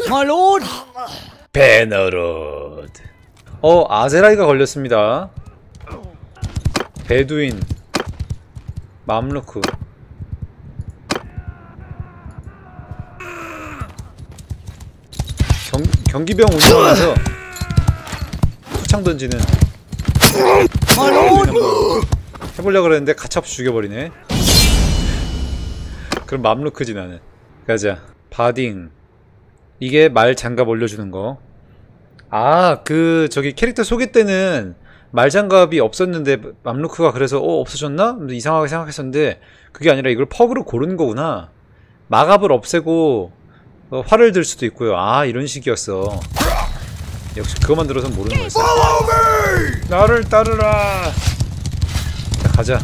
말론! 베너롯. 아제라이가 걸렸습니다. 베두인 맘루크. 경기병 운영하면서 소창 던지는 해보려고 그랬는데 가차없이 죽여버리네. 그럼 맘루크지 나는. 가자. 바딩. 이게 말 장갑 올려주는 거. 저기 캐릭터 소개 때는 말장갑이 없었는데 맘루크가 그래서 없어졌나? 이상하게 생각했었는데 그게 아니라 이걸 퍽으로 고르는 거구나. 마갑을 없애고 활을 들 수도 있고요. 이런 식이었어. 역시 그것만 들어선 모르는 거였어. 나를 따르라. 자, 가자.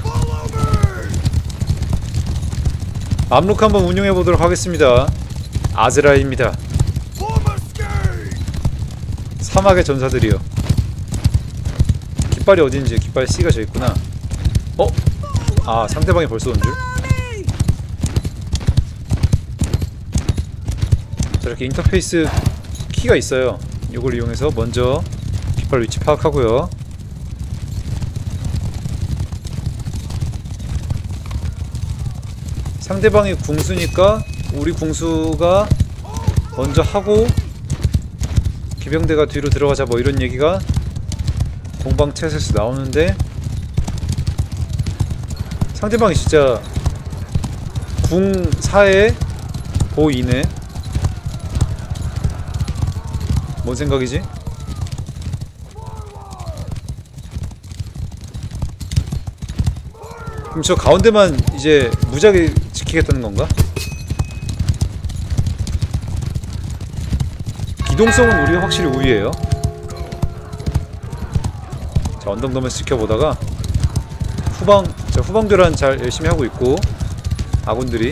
맘루크 한번 운용해보도록 하겠습니다. 아즈라입니다. 사막의 전사들이요. 깃발이 어딘지. 깃발 C가 저 있구나. 상대방이 벌써 온 줄? 저렇게 인터페이스 키가 있어요. 이걸 이용해서 먼저 깃발 위치 파악하고요. 상대방이 궁수니까 우리 궁수가 먼저 하고 기병대가 뒤로 들어가자, 뭐 이런 얘기가 동방챗에서 나오는데, 상대방이 진짜 궁 4에 보 2네. 뭔 생각이지? 그럼 저 가운데만 이제 무작위 지키겠다는 건가? 기동성은 우리가 확실히 우위에요. 자, 언덕 넘어서 지켜보다가 후방교란 잘 열심히 하고 있고, 아군들이.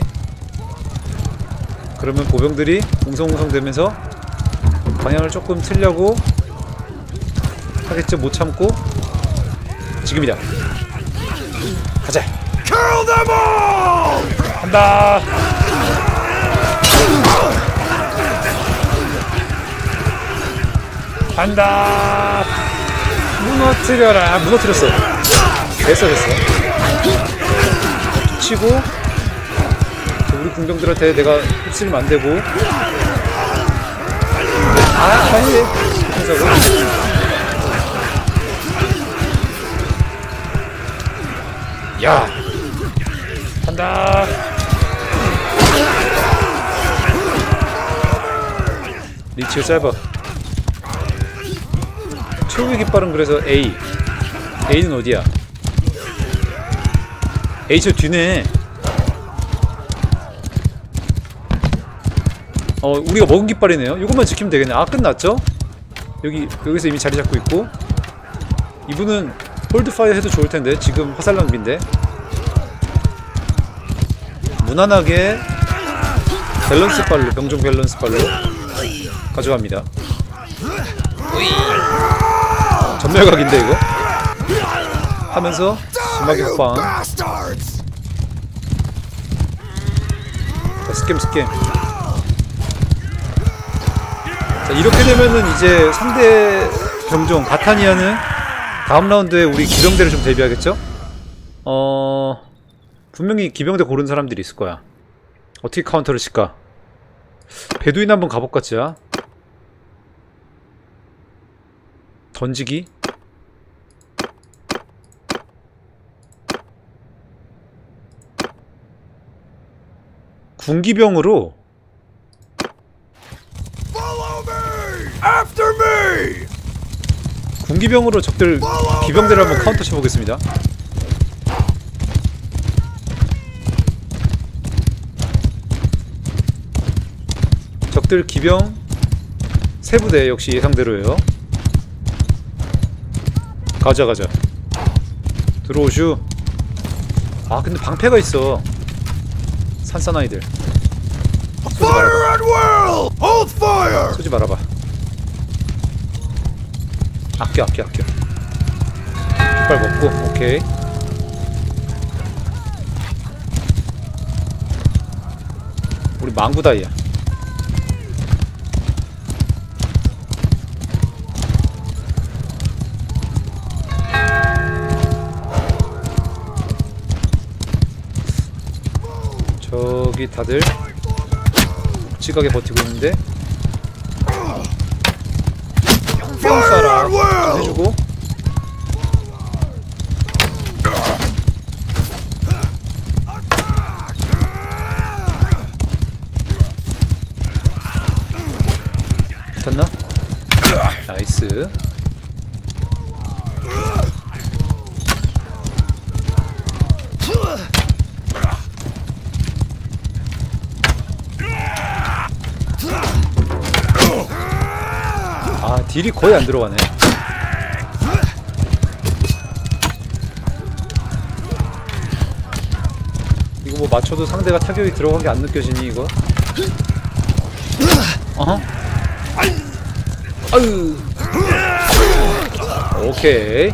그러면 보병들이 웅성웅성되면서 방향을 조금 틀려고 하겠죠. 못 참고. 지금이다. 가자. 간다. 간다. 무너뜨려라. 무너뜨렸어. 됐어. 치고 우리 궁병들한테 내가 휩쓸리면 안 되고. 아니. 야. 간다. 리치가 짧아. 최후의 깃발은 그래서 A. A는 어디야? A 저 뒤네. 우리가 먹은 깃발이네요. 이것만 지키면 되겠네. 끝났죠? 여기서 이미 자리 잡고 있고, 이분은 홀드파이어 해도 좋을 텐데 지금 화살 낭비인데. 무난하게 밸런스 발로, 병종 밸런스 발로 가져갑니다. 전멸각인데 이거? 하면서 심하게 호빵. 자, 스캠. 자, 이렇게 되면은 이제 상대 병종 바타니아는 다음 라운드에 우리 기병대를 좀 대비하겠죠? 분명히 기병대 고른 사람들이 있을 거야. 어떻게 카운터를 칠까? 베두인 한번 가볼까, 자. 던지기. 군기병으로. 군기병으로 적들 기병대를 한번 카운터 쳐보겠습니다. 적들 기병 3부대 역시 예상대로예요. 가자. 들어오슈. 근데 방패가 있어. 산사나이들. 쏘지 말아봐. 아껴. 깃발 먹고. 오케이. 우리 망구다이야. 저기 다들 묵직하게 버티고 있는데 뿅 쏴라 좀 해주고. 붙었나? 나이스. 아, 딜이 거의 안 들어가네. 이거 뭐 맞춰도 상대가 타격이 들어간 게 안 느껴지니 이거? 어허. 아유. 오케이.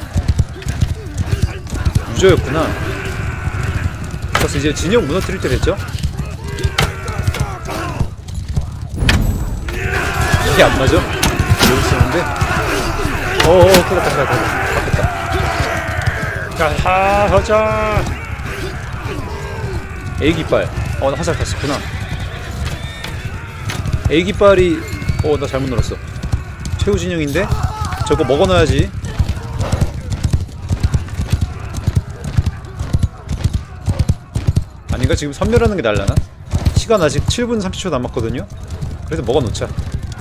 유저였구나. 그래서 이제 진영 무너뜨릴 때 됐죠? 이게 안 맞아? 여기 쓰는데? 어어, 큰일 났다, 큰일 났다. 바뀌었다. 야하, 가자! A깃발. 나 화살 탔었구나. A깃발이, 나 잘못 눌렀어. 최후 진영인데? 저거 먹어놔야지. 아닌가? 지금 선멸하는 게 날라나? 시간 아직 7분 30초 남았거든요? 그래서 먹어놓자.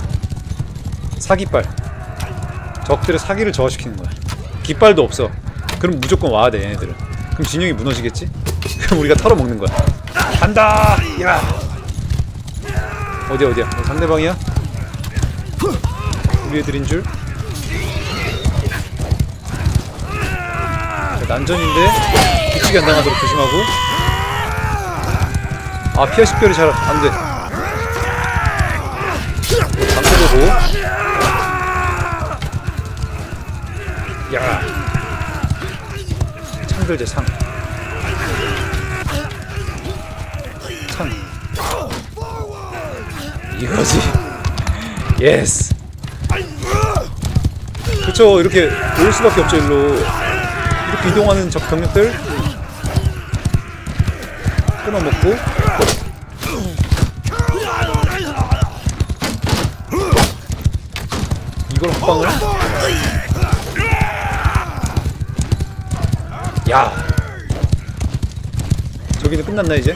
사깃발. 적들의 사기를 저하시키는 거야. 깃발도 없어. 그럼 무조건 와야 돼, 얘네들은. 그럼 진영이 무너지겠지? 그럼 우리가 털어먹는 거야. 간다! 야! 어디야? 상대방이야? 우리 애들인 줄? 난전인데 뒤치기 안 당하도록 조심하고. 아, 피하 식별이 잘 안돼. 방패보고. 야, 창들제 창. 이거지. 예스. 그쵸, 이렇게 올 수밖에 없죠. 일로 이렇게 이동하는 적 병력들 끊어먹고. 이걸 헛방을. 야, 저기는 끝났나 이제?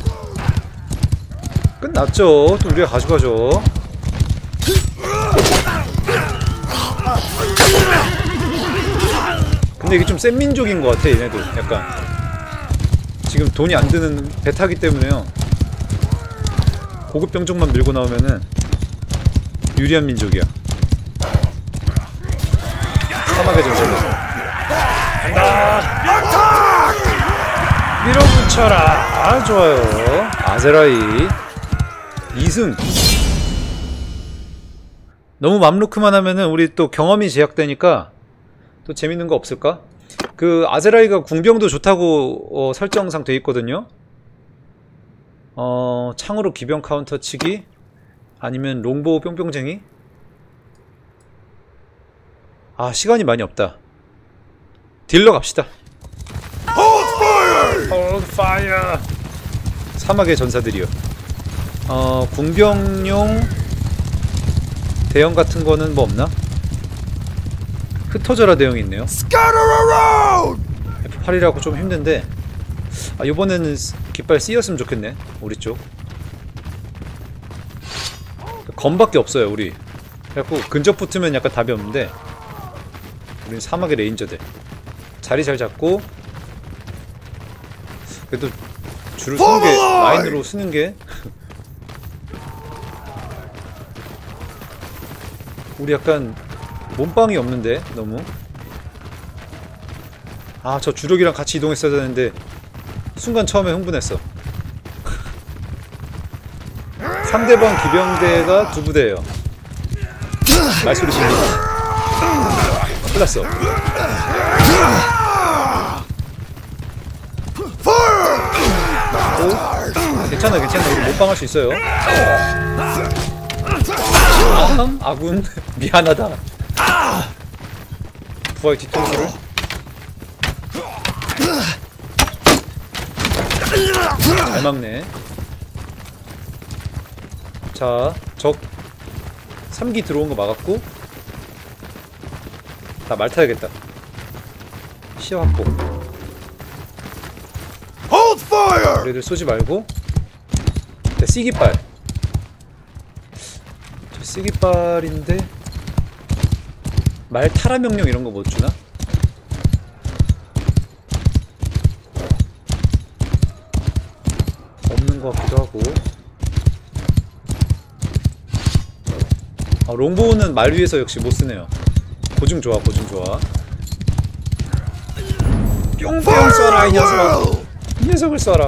끝났죠. 또 우리가 가져가죠. 근데 이게 좀 센 민족인 것 같아, 얘네들. 약간 지금 돈이 안 드는 배 타기 때문에요. 고급 병족만 밀고 나오면은 유리한 민족이야. 사막의 전설로 간다. 밀어붙여라. 아, 좋아요. 아제라이 2승. 너무 맘루크만 하면은 우리 또 경험이 제약되니까 또 재밌는 거 없을까? 그 아제라이가 궁병도 좋다고 설정상 돼 있거든요. 창으로 기병 카운터 치기 아니면 롱보우 뿅뿅쟁이. 아, 시간이 많이 없다. 딜러 갑시다. Hold fire! 사막의 전사들이요. 궁병용 대형 같은 거는 뭐 없나? 흩어져라 대형이 있네요. F8이라고 좀 힘든데, 아, 요번에는 깃발 C였으면 좋겠네. 우리 쪽 검밖에 없어요 우리. 그래갖고 근접 붙으면 약간 답이 없는데, 우린 사막의 레인저들. 자리 잘 잡고, 그래도 줄을 서는 게, 라인으로 쓰는 게 우리 약간 몸빵이 없는데 너무. 아, 저 주력이랑 같이 이동했어야 되는데 순간 처음에 흥분했어. 상대방 기병대가 두 부대예요. 말소리 질리고 큰일났어. 괜찮아 우리 몸빵할 수 있어요. 아군 미안하다. 부하의 뒤통수를. 잘 막네. 자, 적 3기 들어온 거 막았고. 나 말 타야겠다. 시야 확보. 우리들 쏘지 말고. 네, 쓰기빨. 저 쓰기빨인데 말 타라 명령 이런 거 못 주나? 없는 것 같기도 하고. 아, 롱보우는 말 위에서 역시 못 쓰네요. 고중 좋아, 고중 좋아. 뿅뿅 쏴라 이 녀석. 이 녀석을 쏴라.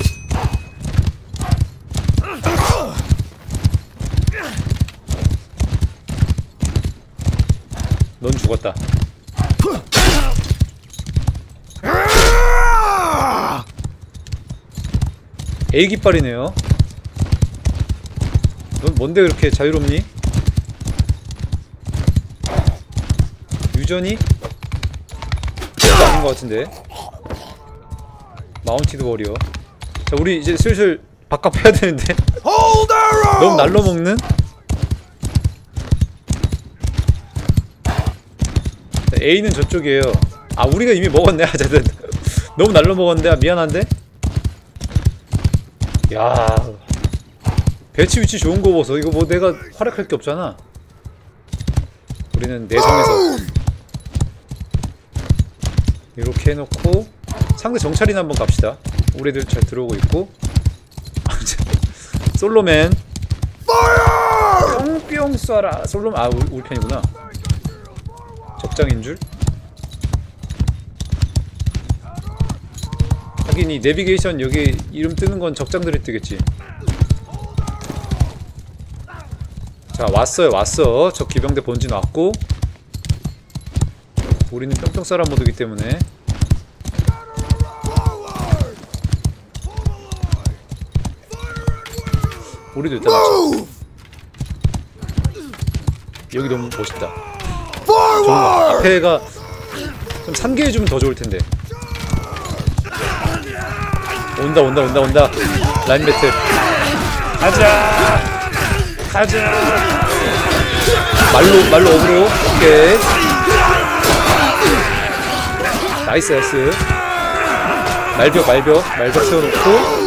넌 죽었다. A 깃발이네요. 넌 뭔데 그렇게 자유롭니? 유전이? 그것도 아닌 것 같은데. 마운티드 워리어. 자, 우리 이제 슬슬 바깥 해야 되는데. 너무 날로 먹는? 자, A는 저쪽이에요. 아, 우리가 이미 먹었네. 어쨌든 너무 날로 먹었는데. 아, 미안한데. 야, 배치 위치 좋은 거 보소. 이거 뭐 내가 활약할 게 없잖아. 우리는 내성에서 이렇게 해놓고 상대 정찰이나 한번 갑시다. 우리들 잘 들어오고 있고. 솔로맨 뿅뿅 쏴라. 솔로맨, 아, 우리 편이구나. 적장인줄? 하긴 이 내비게이션 여기 이름 뜨는 건 적장들이 뜨겠지. 자, 왔어요. 왔어. 저 기병대 본진 왔고. 우리는 뿅뿅 쏴라 모드이기 때문에. 우리도 일단 맞춰. 여기 너무 멋있다. 좋은 거. 앞에가 좀 상기해주면 더 좋을텐데. 온다 온다 온다 온다. 라인 배틀. 가자 가자. 말로 어그로. 오케이. 나이스 나이스. 말벽 세워놓고.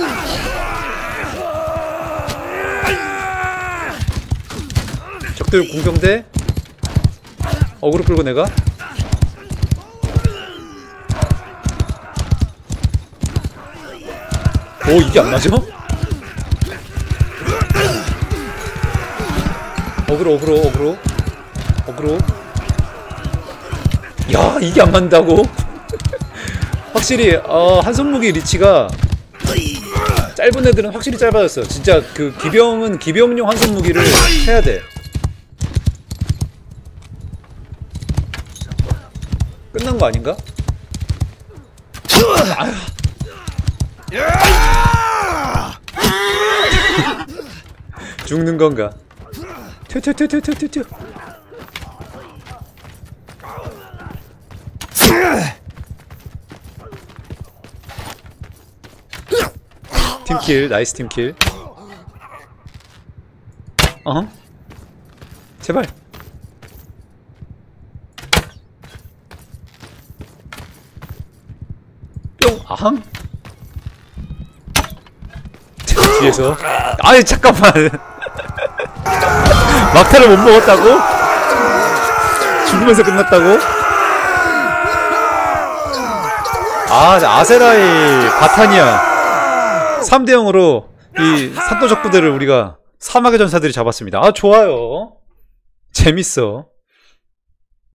적들 공병대. 어그로 끌고 내가. 오, 이게 안 맞아? 어그로. 야, 이게 안 맞는다고? 확실히 한손무기 리치가 짧은 애들은 확실히 짧아졌어. 진짜 그 기병은 기병용 한손무기를 해야 돼. 끝난 거 아닌가? 죽는 건가? 튀어. 팀킬, 나이스 팀킬. 제발. 뿅, 아항. 뒤에서. 아니, 잠깐만. 막타를 못 먹었다고? 죽으면서 끝났다고? 아, 아세라의 바타니아 3대 0으로 이 산도적 부대를 우리가 사막의 전사들이 잡았습니다. 아, 좋아요. 재밌어.